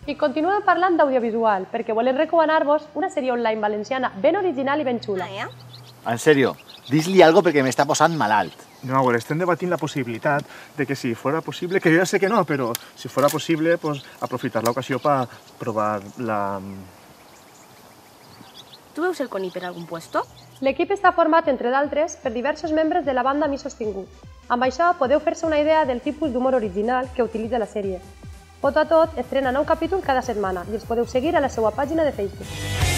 I continuem parlant d'audiovisual, perquè volem recomanar-vos una sèrie online valenciana ben original i ben xula. En serio, dis-li algo perquè m'està posant malalt. No, a veure, estem debatint la possibilitat de que si fuera possible, que jo ja sé que no, però si fuera possible, pues, aprofitar l'ocasió per provar la... Tu veus el coni per algun puesto? L'equip està format, entre d'altres, per diversos membres de la banda Mi Sostingut. Amb això podeu fer-se una idea del tipus d'humor original que utilitza la sèrie. Pot a tot estrena nou capítol cada setmana i els podeu seguir a la seva pàgina de Facebook.